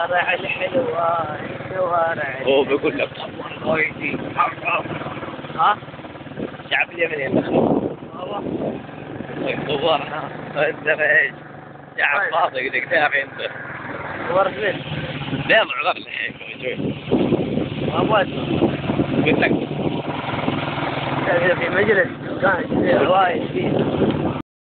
شوارع الحلوة شوارع هو بيقول لك الغويتي ها؟ الشعب اليمني والله صورنا انت ايش؟ شعب فاضي قد كتافي انت صورت ليه؟ ليه معذر الحين شوي ما ابغى قلت لك في مجلس كان وايد فيه